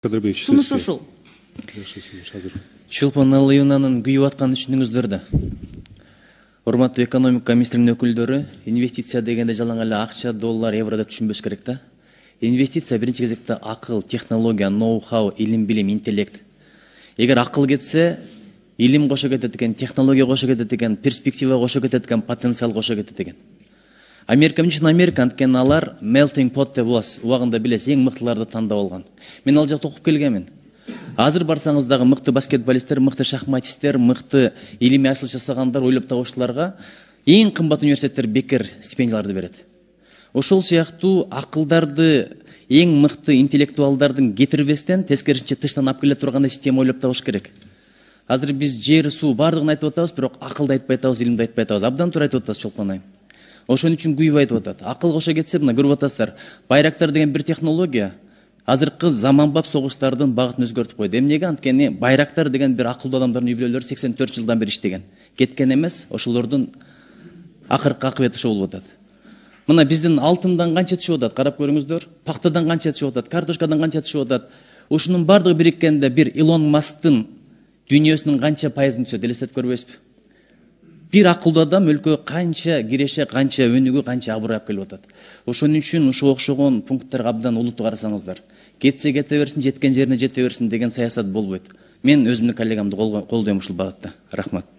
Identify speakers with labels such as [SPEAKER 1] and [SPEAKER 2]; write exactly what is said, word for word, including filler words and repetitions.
[SPEAKER 1] Кадырбек,
[SPEAKER 2] сунуш ушул.
[SPEAKER 3] Чолпон Алыевнанын күйүп атканын түшүнүңүздөр да. Урматтуу экономика министринин өкүлдөрү, инвестиция дегенде жалаң эле акча, доллар, евро деп түшүнбөш керек да. Инвестиция биринчи кезекте акыл, технология, ноу-хау, илим, билим, интеллект. Эгер акыл кетсе, илим кошо кетет экен, технология кошо кетет экен, перспектива кошо кетет экен, потенциал кошо кетет экен. Америка үчүн Америка анткени алар melting pot деп убагында билесиз, эң мыктыларды тандап алган. Мен ал жакта окуп келгенмин. Азыр барсаңыз дагы мыкты баскетболисттер, мыкты шахматисттер, мыкты илимий ачылыш жасагандар, ойлоп табуучуларга эң кымбат университеттер бекер стипендияларды берет. Ошол сыяктуу акылдарды, эң мыкты интеллектуалдардын кетирбестен, тескерисинче тыштан алып келе турган система ойлоп табыш керек. Азыр биз жер, суу бардыгын айтып атабыз, бирок акылды айтпай атабыз, илимди айтпай атабыз. Абдан туура айтып атасыз, Чолпон айым. Ошон үчүн күйүп айтып атат. Акыл кошо кетсе, мына көрүп атасыздар. Байрактар деген бир технология азыркы заманбап согуштардын багытын өзгөртүп койду. Эмнеге? Анткени байрактар деген бир акылдуу адамдардын үй-бүлөлөрү сексен төрт жылдан бери иштеген. Кеткен эмес, ошолордун акыркы акыбети ошо болуп атат. Мына биздин алтындан канча түшүп атат, карап көрүңүздөр. Пактадан канча түшүп атат, картошкадан канча түшүп атат. Ушунун бардыгы бириккенде бир Илон Масктын дүйнөсүнүн канча пайызын түшөт, элестетип көрбөйсүзбү? Бир акылдуу адам өлкөгө канча киреше, канча өнүгүү, канча аброй алып келип атат. Ошон үчүн ушуга окшогон пункттерге абдан улуттуу карасаңыздар. Кетсе кете берсин, жеткен жерине жете берсин деген саясат болбойт. Мен өзүмдүн коллегамды колдойм ушул багытта. Рахмат.